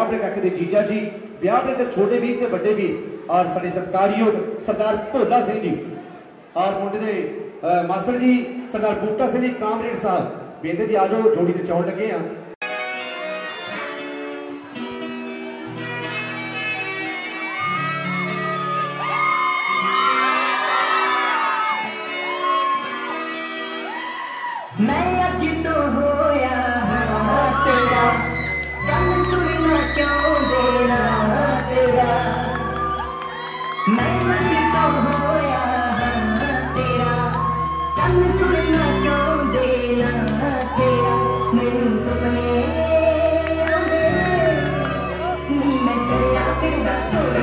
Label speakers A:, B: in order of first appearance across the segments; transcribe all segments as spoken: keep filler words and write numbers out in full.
A: अपने काके दे जीजा जी, ब्याह अपने ते छोटे वीर ते बड़े वीर और साडे सत्कारयोग सरदार भोला सिंह जी और मुंडे दे मास्टर जी सरदार बूटा सिंह जी कामरेड साहब बेंदे जी आजो जोड़ी नचाउण लगे हैं।
B: मैं अज तो होया तेरा गल सुनना चाहते ना तेरा, मैं अज तो होया तेरा गल सुनना चाहते ना तेरा, मैनू सुपने आउंदे नी मैं चढ़िया फिरदा थोड़ी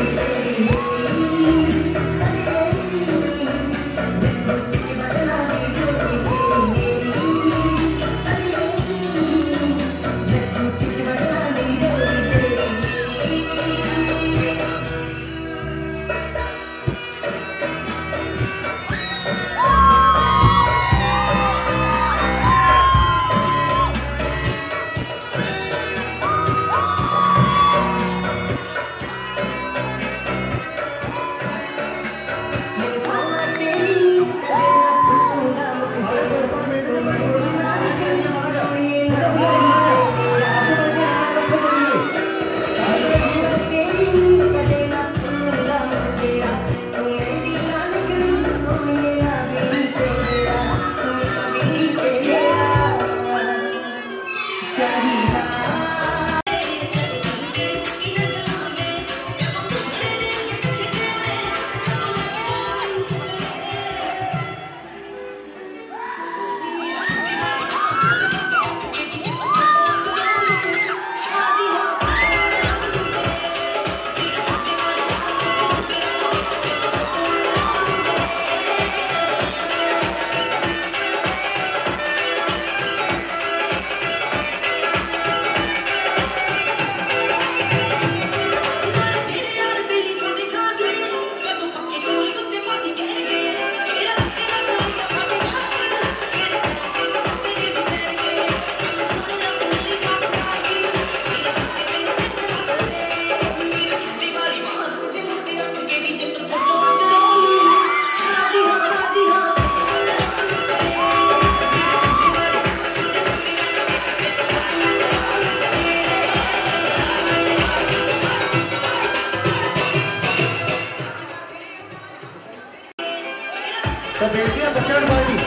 A: तो बेटियां बचन वाली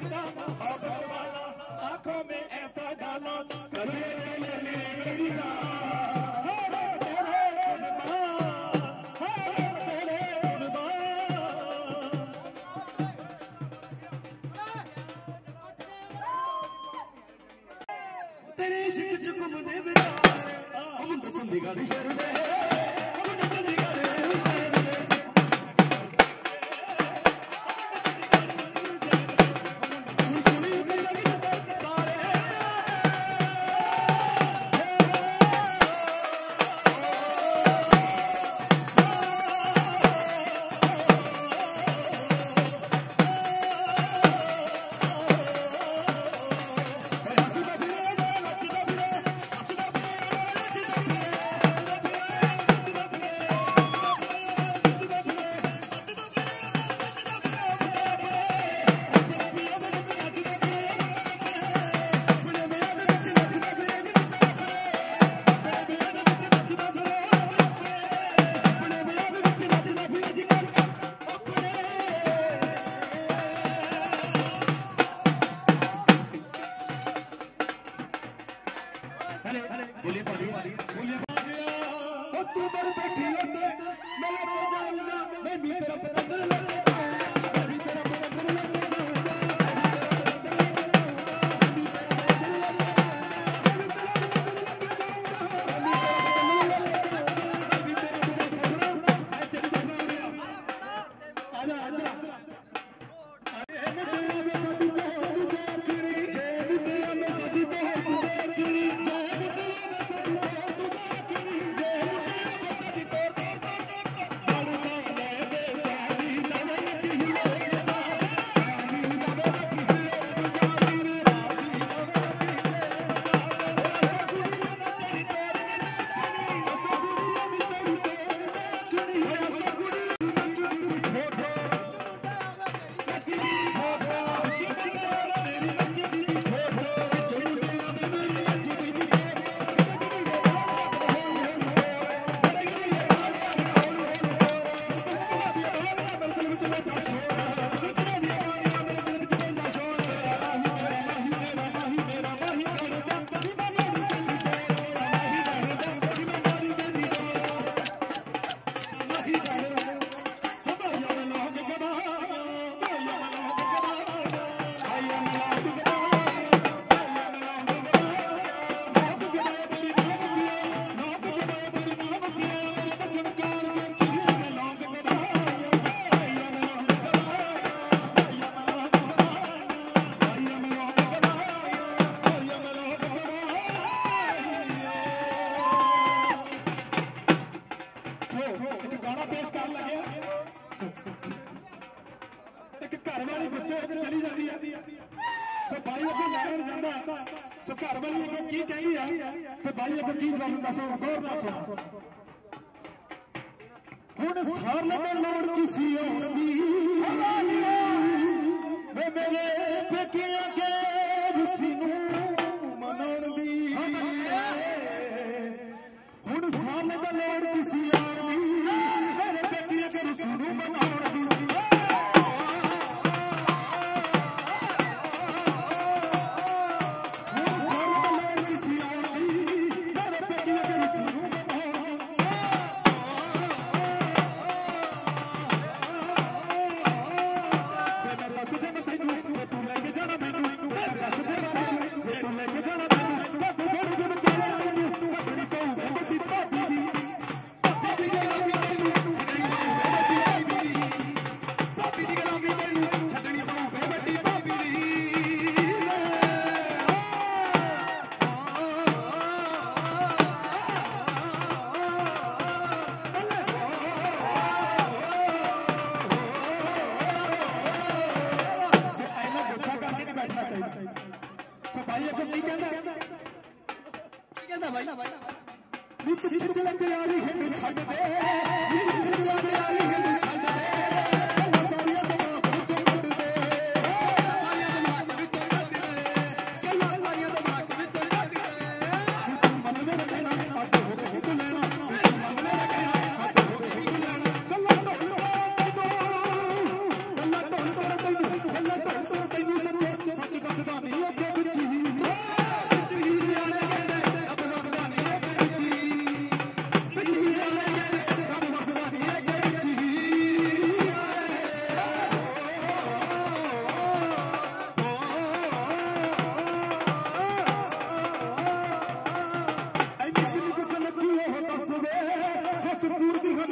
C: आंखों में ऐसा डाला कजे मेरी तेरे इश्क च घुमदे बेचारे हम तो चंडीगढ़ शहर दे हम तो चंडीगढ़ शहर दे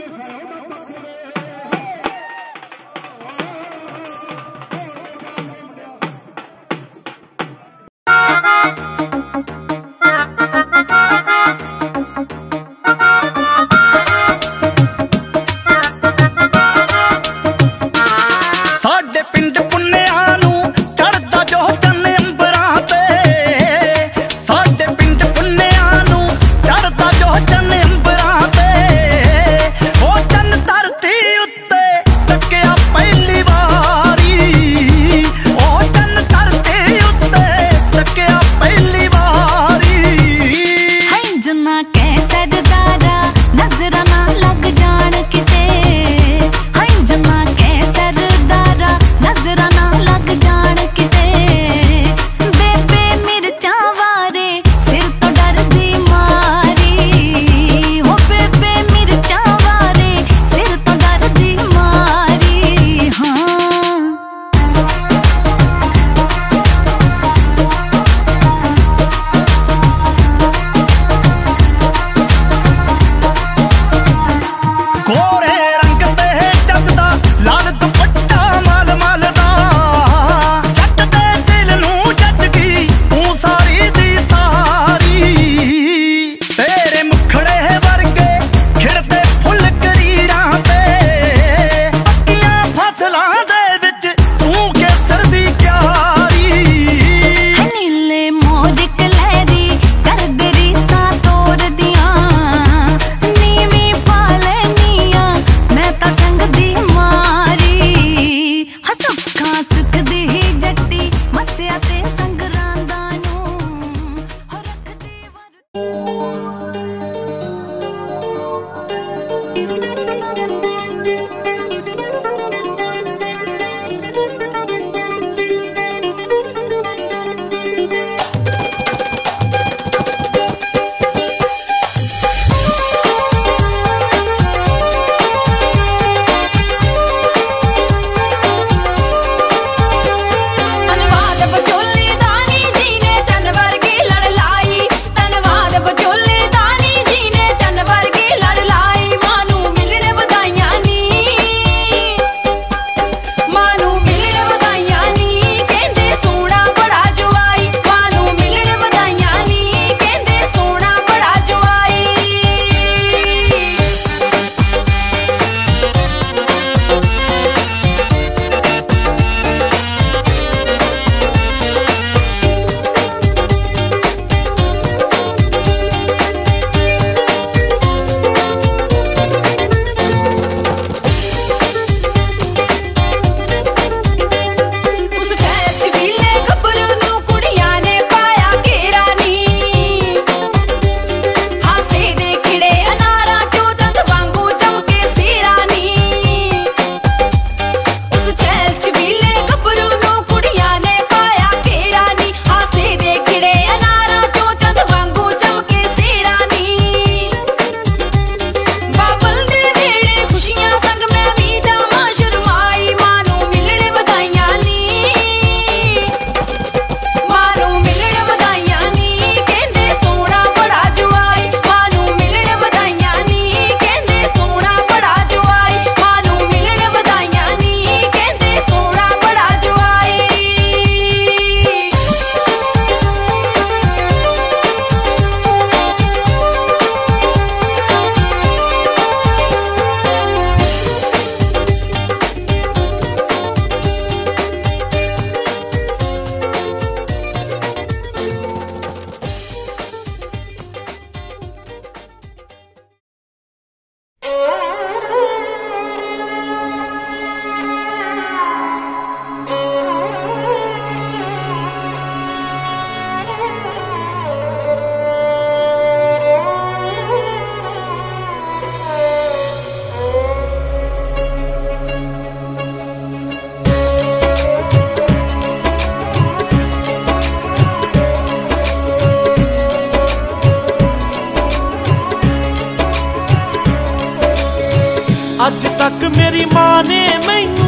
C: अज तक मेरी मां ने मैनू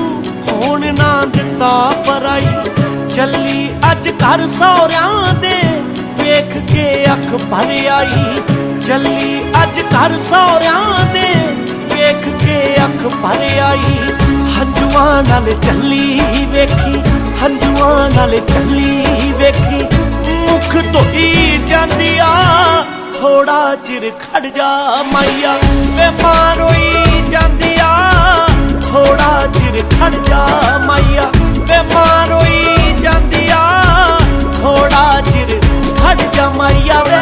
C: होण ना दिता पराई, चली अज घर सौरियां दे वेख के अख भर आई, चली अज घर सौरियां दे भर आई हंजुआं नाल चली वेखी हंजुआं नाल चली वेखी मुख धोई जांदी आ थोड़ा चिर खड़ जा माइया वे मारोई जांदी आ थोड़ा चिर खड़ जा माइया वे मारोई जांदी आ थोड़ा चिर खड़ जा माइया वे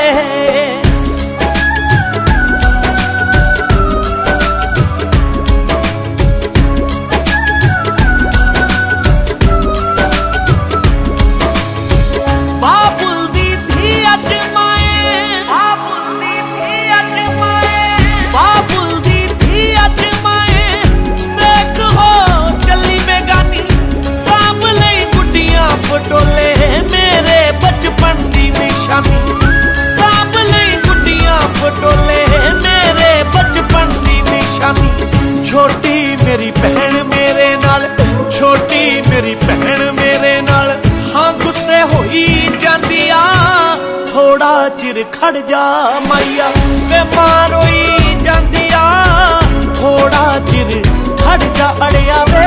C: टोले मेरे बचपन दी निशानी साब लई गुड्डियां पटोले मेरे बचपन दी निशानी छोटी मेरी बहन मेरे नाल छोटी मेरी बहन मेरे नाल हाँ गुस्से होई जांदी आ थोड़ा चिर खड़ जा माइया वे मारोई जांदी आ थोड़ा चिर खड़ जा अड़िया वे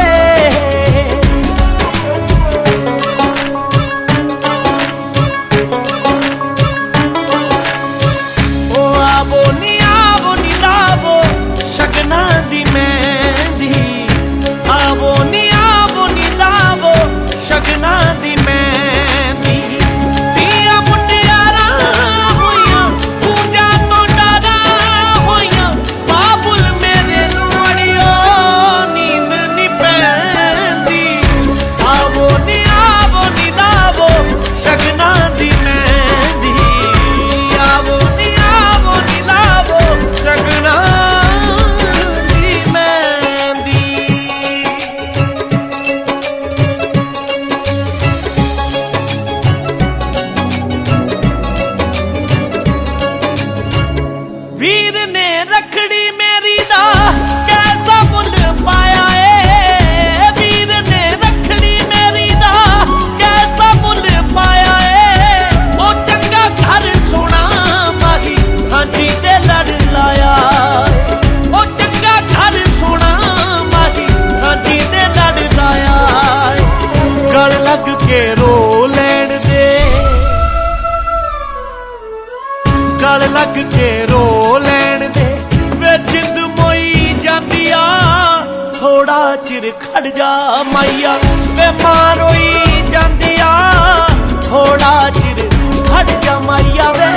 C: शगना दी मेहंदी आवो नी आवो नी लावो शगना दी मेहंदी दिया मुटियारा होइया पूजा तो डरा होइया बाबुल मेरे नुड़ियो नींद नी पैंदी आवो नी आवो नी लावो शगना दी मेहंदी आवो नी आवो नी लावो शगना वीर ने रखड़ी मेरी दा कैसा मुल पाया है वीर ने रखड़ी मेरी दा कैसा मुल पाया है ओ चंगा घर सोना माही हांजी दे लड़ लाया ओ चंगा घर सोना माही हांजी दे लड़ लाया गल लग के रो लैण दे गल लग के रो लैण दे वे जिंद मोई जांदी आ थोड़ा चिर खड़ जा माइया वे मारोई जांदी आ थोड़ा चिर खड़ जा माइया वे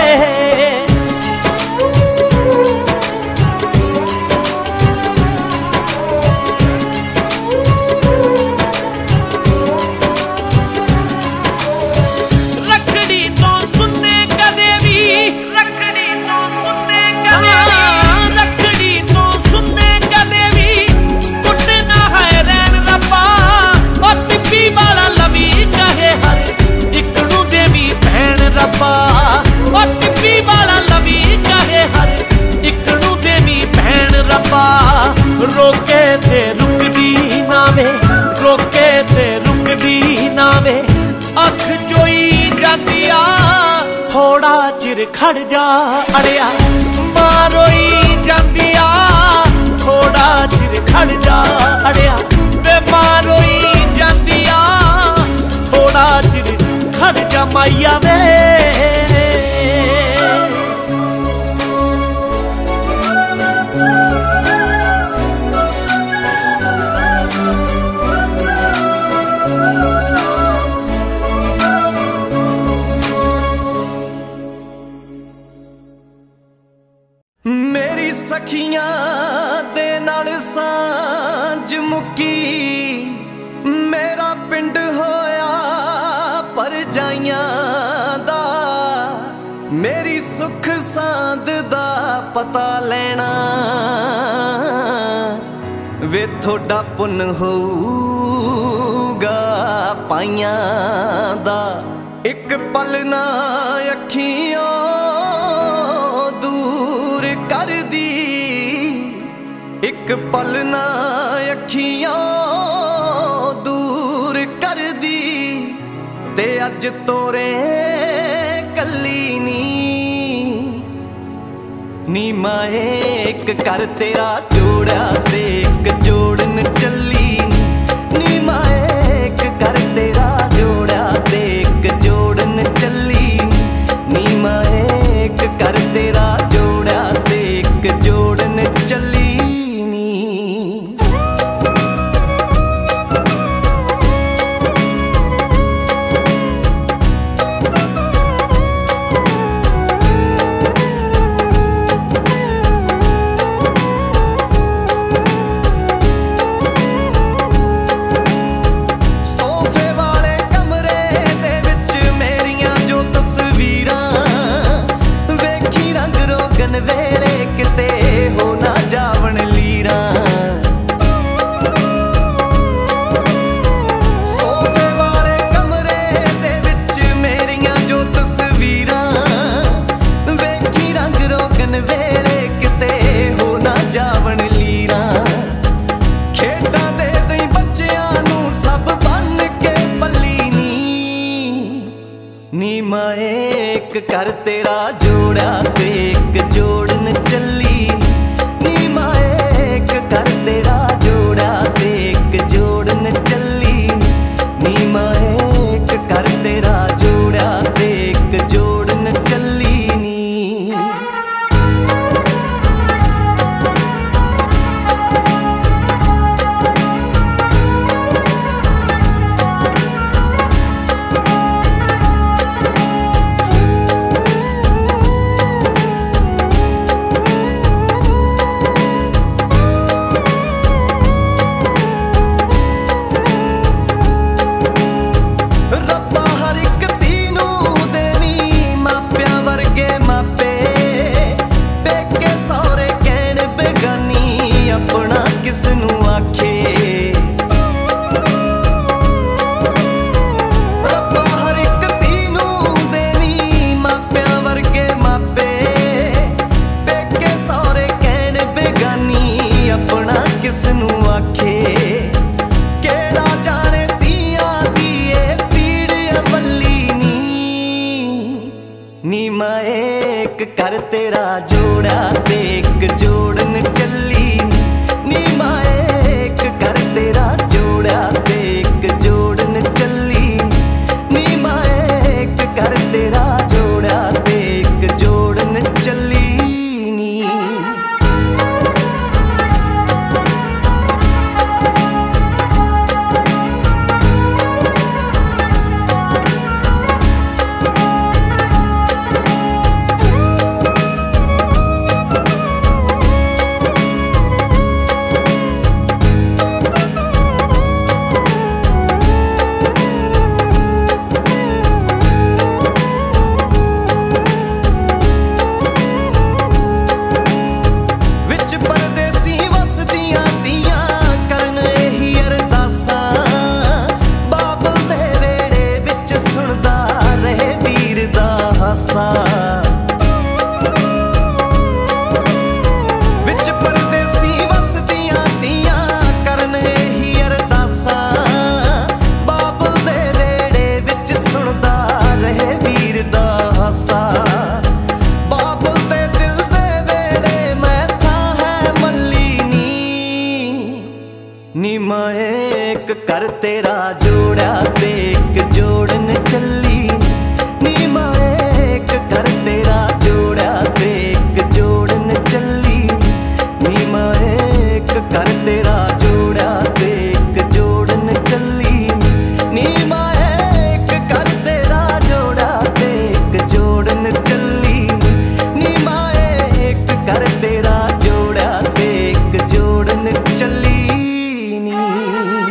C: रखड़ी तो सुनने कदे भी रखड़ी तो सुनने रखड़ी तो सुनने कदे भी कुटना है रैन रब्बा और टिप्पी वाला लवी कहे हर इकड़ू देवी भैन रब्बा और टिप्पी वाला लवी कहे हर इकड़ू देवी भैन रब्बा रोके थे रुकदी ना वे रोके थे रुकदी ना वे अख जोई जाती आ थोड़ा चिर खड़ जा अड़िया मारोई जांदी आ थोड़ा चिर खड़ जा अड़िया वे मारोई जांदी आ थोड़ा चिर खड़ जा माइया वे
D: मेरी सखियां दे नाल सांझ मुक्की मेरा पिंड होया परजाइयां दा मेरी सुख सांद दा पता लेना वे थोड़ा पुन होऊगा पाइयां दा एक पल ना अखियों एक पल ना अखियों दूर कर दी ते अज तोरे कली नी नी माए एक कर तेरा जोड़ा ते एक जोड़न चली नी माए एक कर तेरा जोड़ा ते एक जोड़न चली नी माए एक कर तेरा जोड़ा ते एक जोड़न चली नी माए एक कर तेरा जोड़ा ते एक जोड़न चली नी माए एक कर तेरा जोड़ा ते एक जोड़न चली नी माए एक कर तेरा जोड़ा ते एक जोड़न चली नी नी माए एक कर तेरा जोड़ा ते एक जोड़न चली नी माए एक कर तेरा जोड़ा ते एक जोड़न चली नी माए एक कर तेरा जोड़ा ते एक जोड़न चली नी विच परदेसी वसदियां दियां करन ही अरदासां बाबल दे वेड़े विच सुनदा रहे वीर दा हासा बाबल दे दिल दे वेड़े मैं था है मल्ली नी नी माए एक कर तेरा जोड़ा ते एक जोड़न चली नी माए एक कर तेरा जोड़ा ते एक जोड़न चली नी माए एक कर तेरा जोड़ा ते एक जोड़न चली नी माए एक कर तेरा जोड़ा ते एक जोड़न चली नी माए एक कर तेरा जोड़ा ते एक जोड़न चली नी।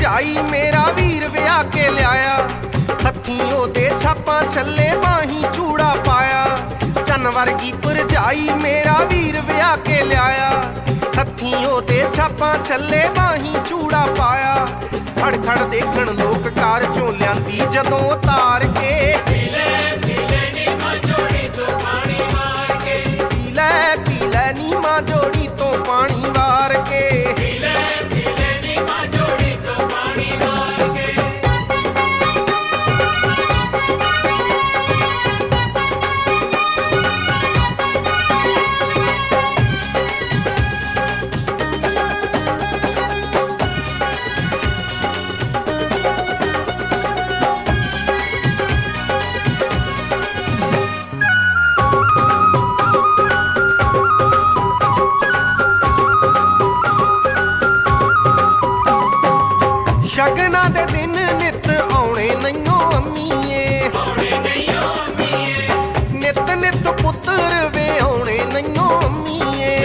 E: भरजाई मेरा वीर विआह के लिया, हत्थीं ओदे छापां छल्ले बाहीं चूड़ा पाया। चन वर्गी भरजाई मेरा वीर विआह के लिया, हत्थीं ओदे छापां छल्ले बाहीं चूड़ा पाया। खड़ खड़ देखण लोक कार चों लियांदी जदों तार के, पीले पीले नी मां जोड़ी तो पानी वार के, पीले पीले नी मां जोड़ी तो पानी वार के, पीले पीले नी मां जोड़ी तो पानी वार के। शगना दे दिन नित आने नैयो अम्मीए, नित नित पुत्र वे आने नैयो अम्मीए।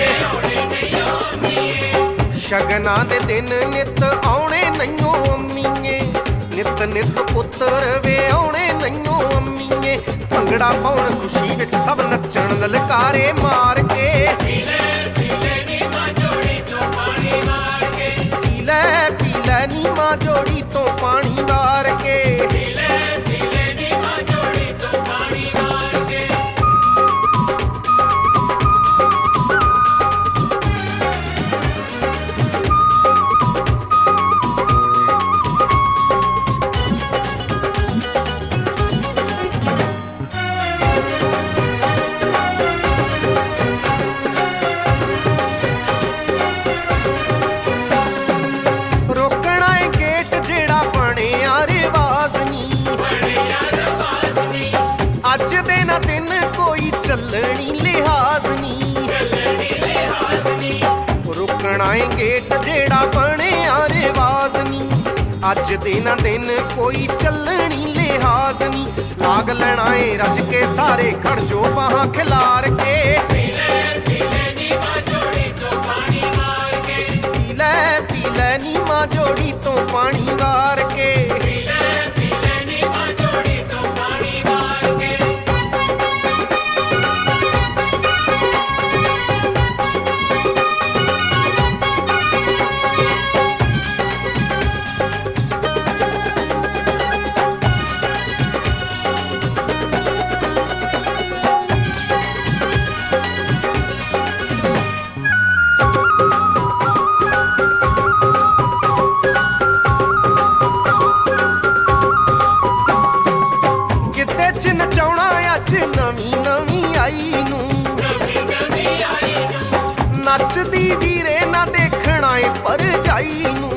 E: शगना दे दिन नित आने नैयो अम्मीए, नित नित पुत्र वे आने नैयो अम्मीए। भंगड़ा पाउण खुशी विच सब नचण ललकारे मार के, पीले पीले नी मां जोड़ी तो पानी मार के, पीले पीले नी मां जोड़ी तो पानी वार के, पीले पीले नी मां जोड़ी तो पानी वार के। अज दे ना दिन कोई चलनी लिहाज नी, रुकना है गेट जेड़ा बने रिवाज नी। अज दे ना दिन कोई चलनी लिहाज नी, लाग लेना है रज के सारे खड़ जो बाहां खिलार के, पीले पीले नी मां जोड़ी तो पानी वार के, पीले पीले नी मां जोड़ी तो पानी वार के, पीले पीले नी मां जोड़ी तो पानी वार के। नचदी वीरे ना देखना है भरजाई नूं,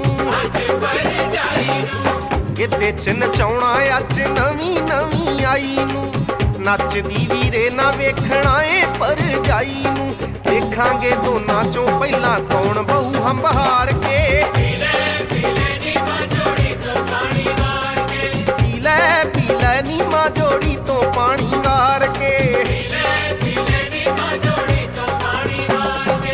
E: गिद्दे च नचाउणा अज नवीं नवीं आई नूं। नचदी वीरे ना वेखना है भरजाई नूं, देखांगे दोनां चों पहला कौन बहु हंबहार के, पीले पीले नी मां जोड़ी तो पानी वार के, पीले पीले नी मां जोड़ी तो पानी वार के, पीले पीले नी मां जोड़ी तो पानी वार के।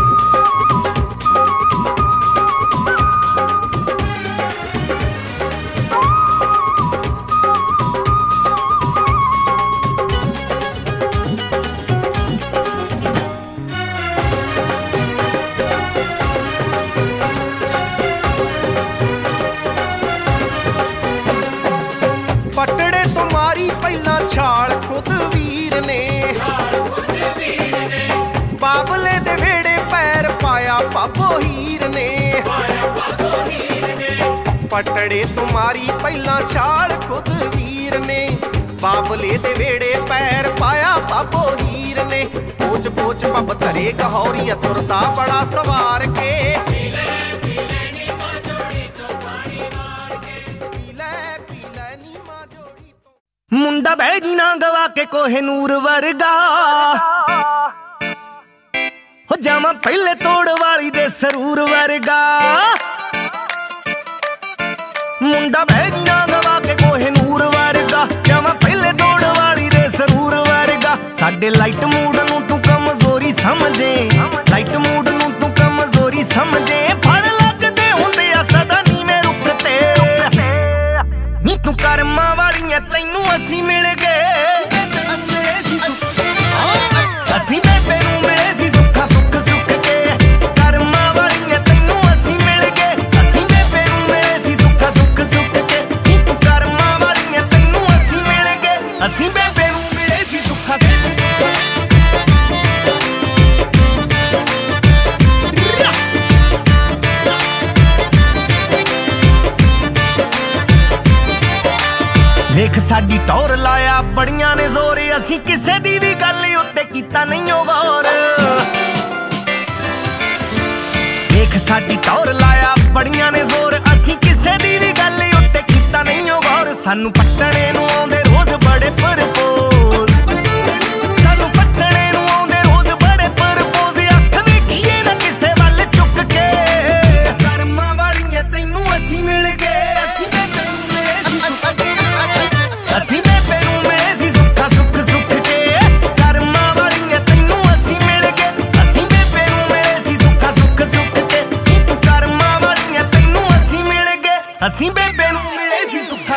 E: पटड़े तुम्हारी पहला छाल खुद वीर ने, बाबले दे वेड़े पैर पाया पापो हीर ने, पटड़े तुम्हारी पहला छाल खुद वीर ने, बाबले दे वेड़े पैर पाया पापो हीर ने। पोच पोच पब धरे गहौरी तुरता बड़ा सवार के, पीले पीले नी मां जोड़ी तो पानी वार के, पीले पीले नी मां जोड़ी तो।
D: मुंडा बैजी ना गवा के कोहे नूर वर्गा, हो जामा पहले तोड़ वाली दे सरूर वर्गा। मुंडा बैजी ना गवा के कोहे नूर वर्गा, जामा पहले तोड़ वाली दे सरूर वर्गा। साडे लाइट मूड नूं तू कमजोरी समझे, लाइट मूड नूं तू कमजोरी समझे। फड़ लगदे हुंदे आ सदा नी मैं रुक देख साडी टौर लाया बड़ियां ने जोर, असी किसे दी भी गल उत्ते कीता नहीं ओ गौर। देख साडी टौर लाया बड़ियां ने जोर, असी किसे दी भी गल उत्ते कीता नहीं ओ गौर। सानू पट्टने नू आउंदे रोज बड़े परपोज, सानू पट्टने नू आउंदे रोज बड़े परपोज। अख वेखीए ना किसे वल चुक के, करमां वालियां तैनू असी मिल गए, असी बेबे नू मिले सी असी बेबे नू मिले सी सुखा सुख सुख के। करमां वालियां तैनू असी मिल गए, असी बेबे नू मिले सी सुखा सुख सुख के। करमां वालियां तैनू असी मिल गए, असी बेबे नू मिले सी सुखा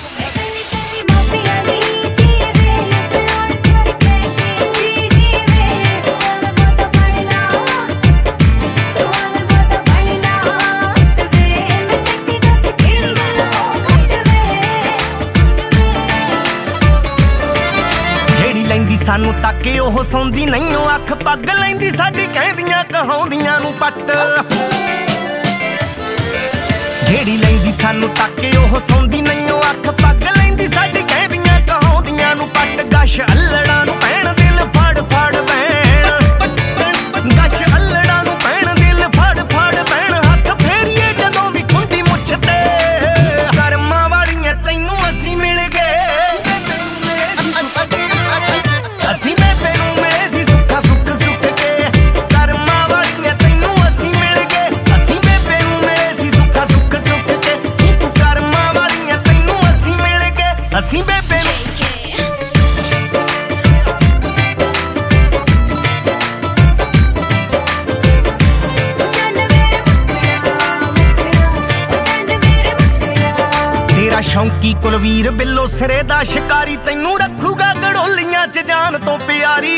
D: सानू ताके ओह सौंदी नहीं ओ अख पग लैंदी साडी कहंदियां कहाउंदियां नू पट। जेड़ी लैंदी सानू ताके ओह सौंदी नहीं ओ अख पग लैंदी साडी कहंदियां कहाउंदियां नू पट। गश अल्लड़ा नू पैण दिल फड़ फड़ पैण, गश अल्लड़ा नू पैण दिल फड़ फड़ पैण। हथ फेरीए जदों भी खुंदी मुछ ते, करमां वालियां तैनू असी मिल गए, असी बेबे नू मिले सी सुखा सुख सुख के। करमां वालियां तैनू असी मिल गए, असी बेबे नू मिले सी सुखा सुख सुख के। करमां वालियां तैनू असी मिल गए, असी बेबे नू तेरा शौंकी कुलवीर बिल्लो सिरे दा शिकारी, तैनू रखूगा गड़ोलियां च जान तो प्यारी।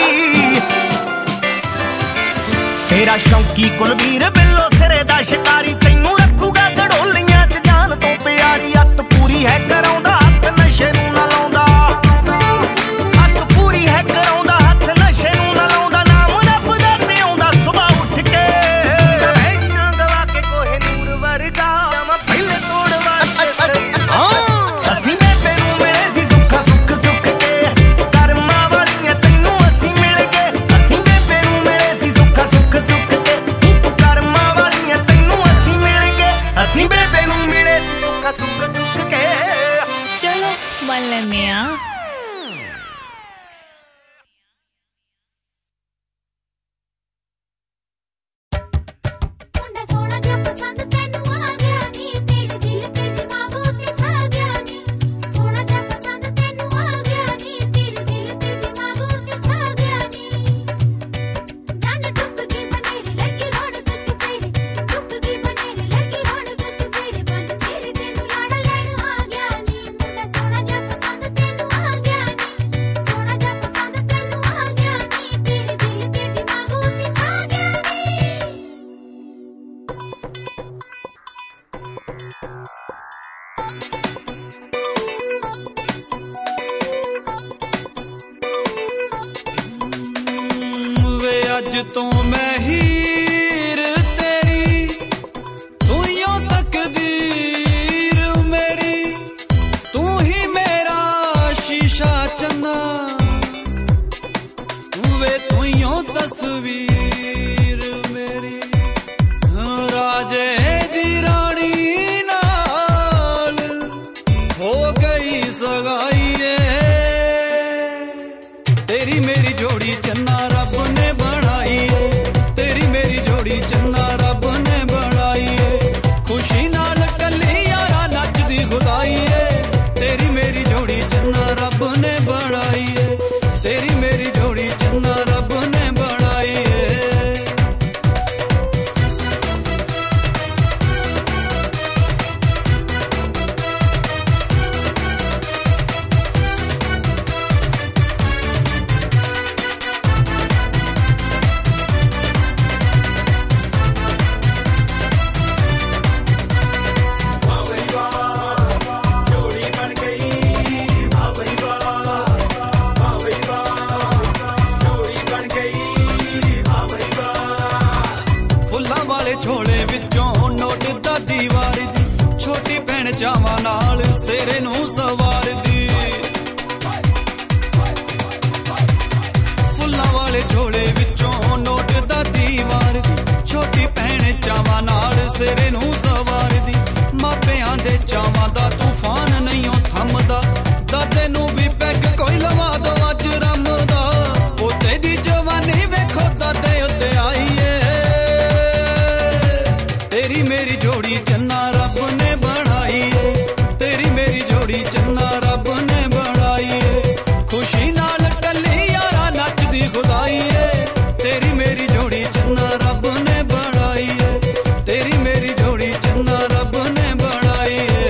D: तेरा शौंकी कुलवीर बिल्लो सिरे दा शिकारी, तैनू रखूगा गड़ोलियां च जान तो प्यारी। अत पूरी है कराउंदा हथ नशे नू ना लाउंदा, अत पूरी है कराउंदा हथ नशे नू ना लाउंदा। नाम रब दा ते आउंदा सुबह उठ के, बैठा दवा के कोहे नूर वर्गा पहले तोड़ वास्ते। असी बेबे नू मिले सी सुखा सुख सुख के। करमां वालियां तैनू असी मिल गए, असी बेबे नू मिले सी सुखा सुख सुख के। करमां वालियां तैनू असी मिल गए, असी बेबे नू मिले सुखा सुख सुख के।
F: चलो मन लेने आ।
C: अज तो मैं हीर तेरी, तू यो तकदीर मेरी, तू ही मेरा शीशा चन्ना, वे तू यो तस्वीर मेरी। राजे दी रानी नाल हो गई सगाई, तेरी मेरी जोड़ी चन्ना रब ने बनाई है, तेरी मेरी जोड़ी चन्ना रब ने बनाई है। खुशी नाल कली यारा नचदी खुदाई है, तेरी मेरी जोड़ी चन्ना रब ने बनाई है, तेरी मेरी जोड़ी चन्ना रब ने बनाई है। छोले विचों नोट दा दीवार दी, छोटी भैन चावां नाल सेरे नूं सवार दी।
G: तेरी मेरी जोड़ी चन्ना रब ने बनाई है, तेरी मेरी जोड़ी चन्ना रब ने बनाई है। खुशी नाल टल्ली यारा नचदी खुदाई है, तेरी मेरी जोड़ी चन्ना रब ने बनाई है, तेरी मेरी जोड़ी चन्ना रब ने बनाई है।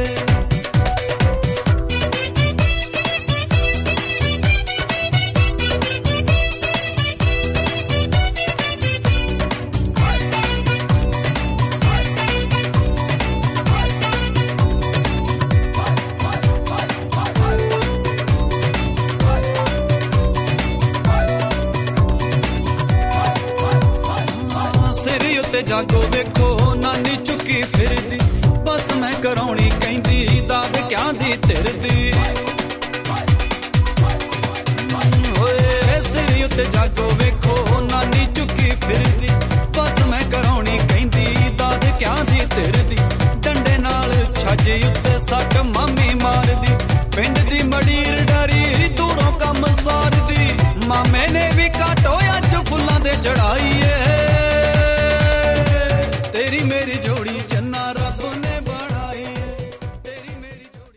G: जागो वेखो नानी चुकी फिरदी, बस मैं कराउणी कहंदी दाद क्या दी तिरदी। होए सिर उत्ते जागो वेखो नानी चुकी फिरदी, बस मैं कराउणी कहंदी दाद क्या दी तिरदी। डंडे नाल छज उत्ते सट मामी मारदी, पिंड दी मड़ीर डरी दूरों कम सारदी। मामे ने भी काटो अज फुल्लां दे चढ़ाई है, तेरी मेरी जोड़ी चन्ना रब ने बनाई है, तेरी मेरी जोड़ी।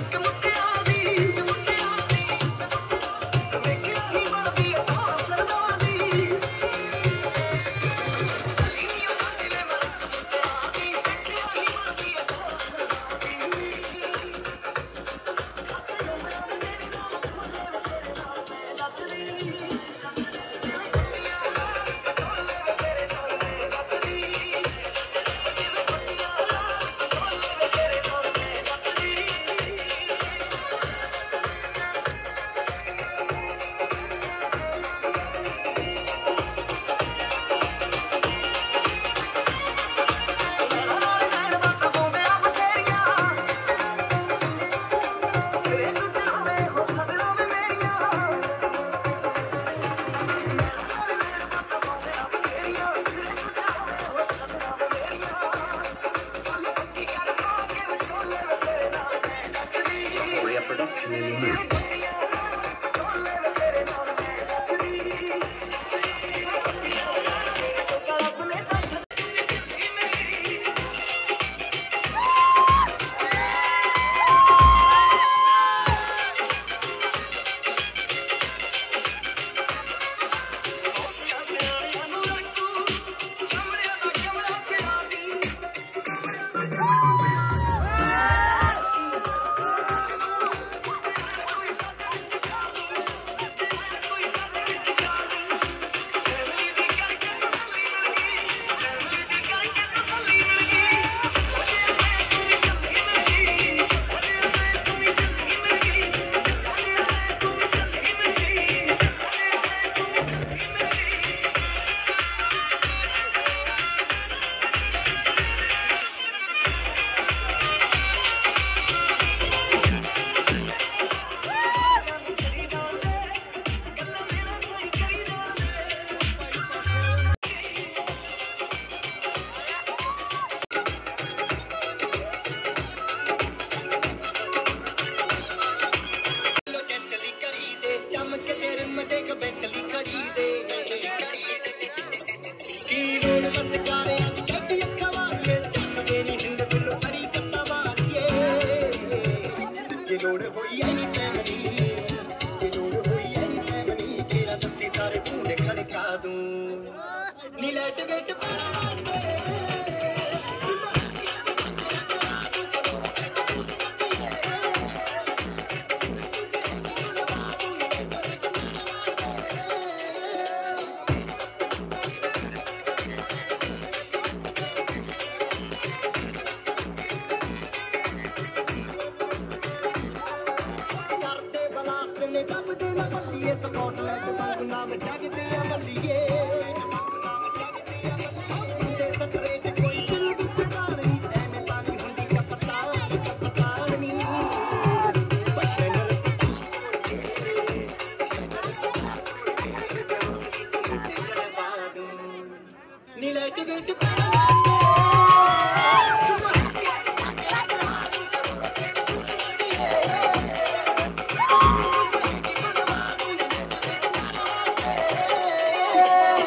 B: Yeah.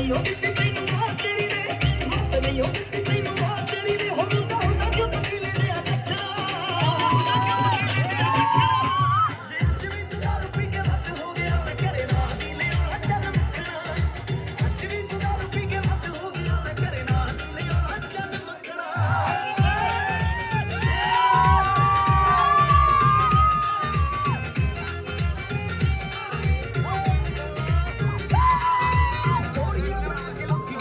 H: लोकी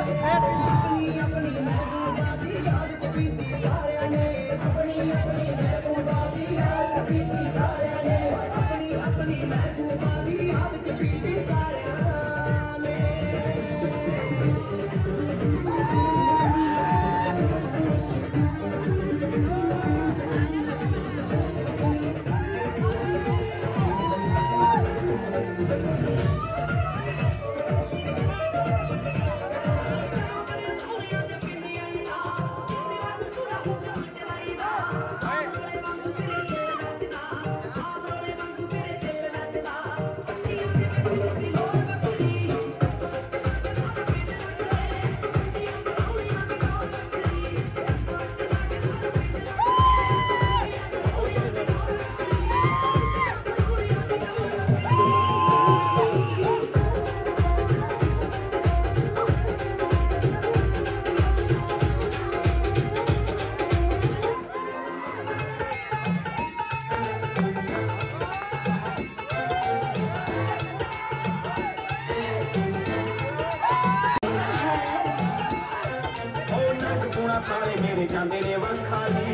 H: सारे मेरे जाते ने वखाली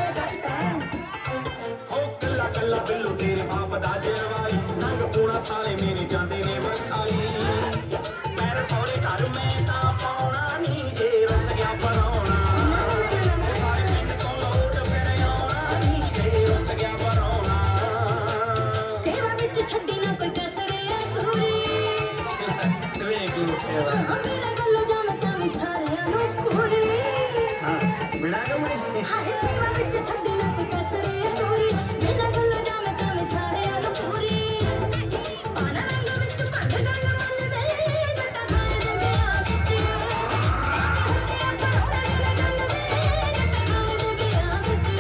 H: ओ कल्ला कल्ला बिल्लू तेरे बाप दा जरवाई रंग पूरा सारे मेरे जाते ने वखाली मेरे सोने घर में ता पाउना नी जे रस गया पराउना सारे पिंड तो लोट फिर आउना नी जे रस गया पराउना
B: सेवा विच छड्डी ना कोई कसरे अधूरी
H: वे गुरु सेवा
B: मेरा गल्लो जाम तां सारे नु पूरी
H: बिना गमड़ी
B: हाय सेवा विच छड्डी ना कोई कसरे अधूरी मेरा गल्लो जाम तां सारे नु पूरी पाना रंग विच भंग गल मन दे जटा सारे दे बिया विच हत्या परोड़ा मेरा गल दे जटा सारे दे बिया विच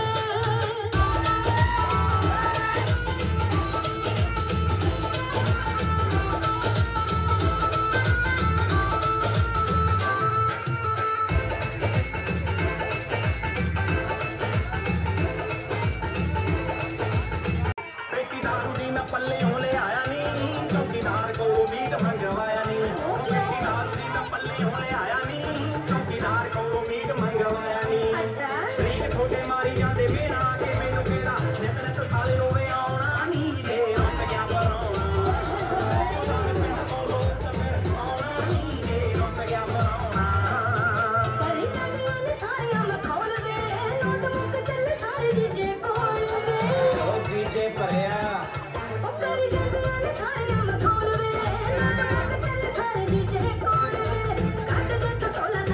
H: पल्ले होले आया नी चौकीदार को मीट मंगवाया नी चौकीदार दी ना पल्ले होले आया नी चौकीदार को मीट मंगवाया नी शरीर खोटे मारी जाते मेरा के मैनू केड़ा जिसने तो साले नु वे आउना नी जे रस गया पराउना सारे पिंड तो लोट फिर आउना नी जे रस गया पराउना
B: करी जांदियां ने सारियां मखौल वे नोट मुक चले सारे जीजे कोल वे
H: ओ जीजे भरिया
B: करी जांदियां ने सारियां मखौल वे नोट मुक चले सारे जीजे कोल वे कट दे टोला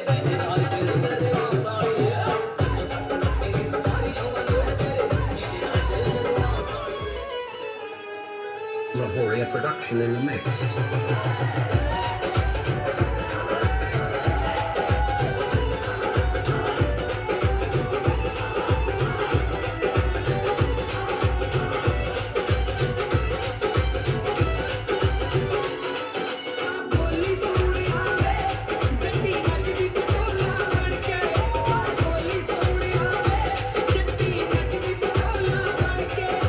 I: Lahoria production in the mix.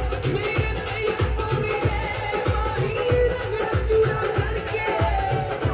B: Thank you.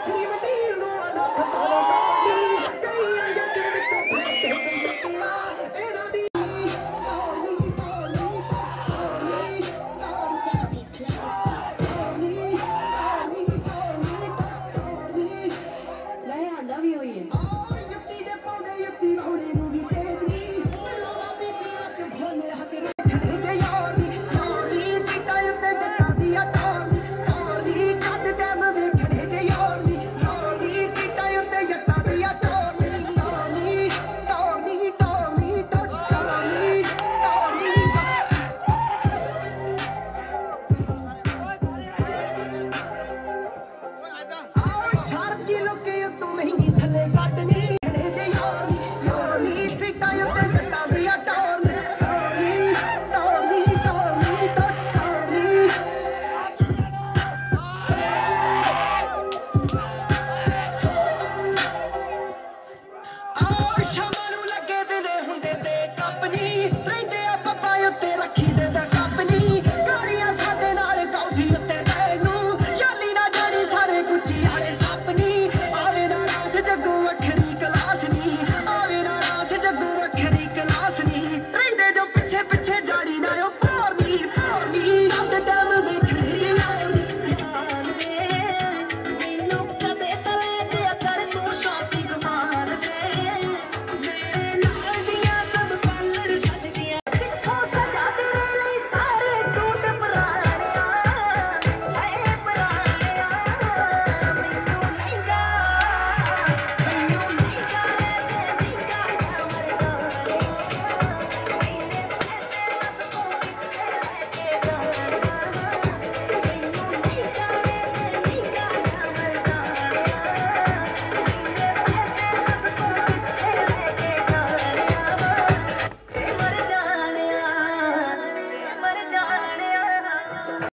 J: Shrimati